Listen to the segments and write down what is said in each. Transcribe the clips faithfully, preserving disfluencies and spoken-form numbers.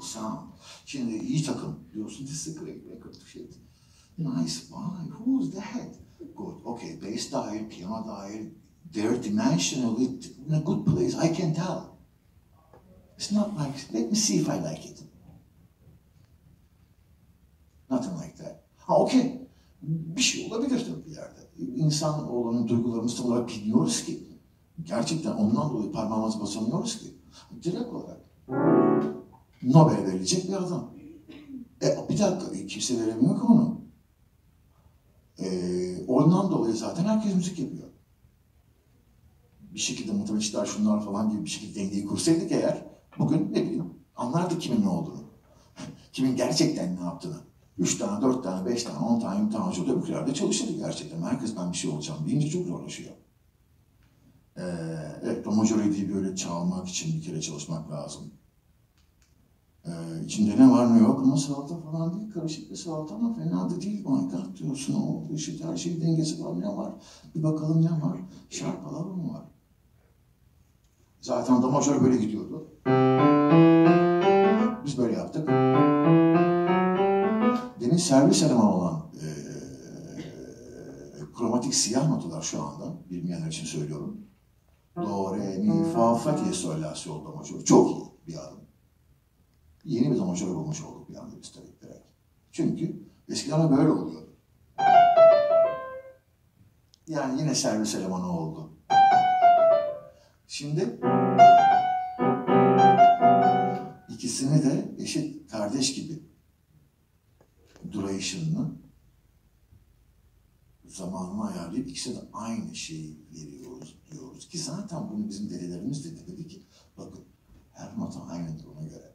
sound. Şimdi iyi takım diyorsun. This is a great record. Shit. Nice. Why? Who's that? Good. Okay. Bass dial, piano dial. They're dimensionally in a good place. I can tell. It's not like, let me see if I like it. Nothing like that. Ha okey. Bir şey olabilir tabii bir yerde. İnsan olanın duygularını tam olarak bilmiyoruz ki. Gerçekten ondan dolayı parmağımızı basamıyoruz ki. Direkt olarak Nobel verilecek bir adam. E bir dakika, kimse veremiyor ki onu. E, ondan dolayı zaten herkes müzik yapıyor. Bir şekilde matematikler şunlar falan gibi bir şekilde dengeyi kursaydık eğer, bugün ne bileyim anlardık kimin ne olduğunu. Kimin gerçekten ne yaptığını. Üç tane, dört tane, beş tane, on tane, yirmi tane hoca öbürlerde çalışırdı gerçekten. Herkes ben bir şey olacağım deyince çok zorlaşıyor. Ee, evet, Domajore diye böyle çalmak için bir kere çalışmak lazım. Ee, içinde ne var ne yok ama salata falan değil, karışık bir salata ama fena da değil. My God diyorsun, o işte her şey dengesi var, ne var? Bir bakalım ne var? Şarpalar mı var? Zaten Domajore böyle gidiyordu. Biz böyle yaptık. Demin servis elemanı olan e, kromatik siyah notalar şu anda, bilmeyenler için söylüyorum. Do, re, mi, fa, fa diye sol, la, sol, do, majör. Çok iyi bir adım. Yeni bir do majör bulmuş olduk bir anda biz tabii direkt. Çünkü eskiden böyle oluyordu. Yani yine servis elemanı oldu. Şimdi ikisini de eşit kardeş gibi durayışını zamanını ayarlayıp ikisi de aynı şeyi veriyoruz diyoruz ki zaten bunu bizim dedelerimiz de dedi ki bakın her nota aynıdır ona göre.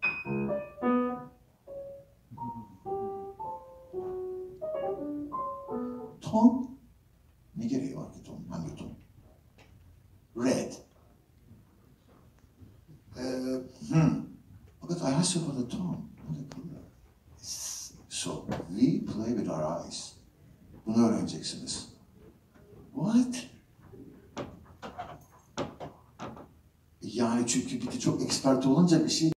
Ton ne gereği var ki ton? Hangi ton? Red. Ee, hmm. Fakat I asked you for the tone. What the color? So we play with our eyes. Bunu öğreneceksiniz. What? Yani çünkü bir de çok expert olunca bir şey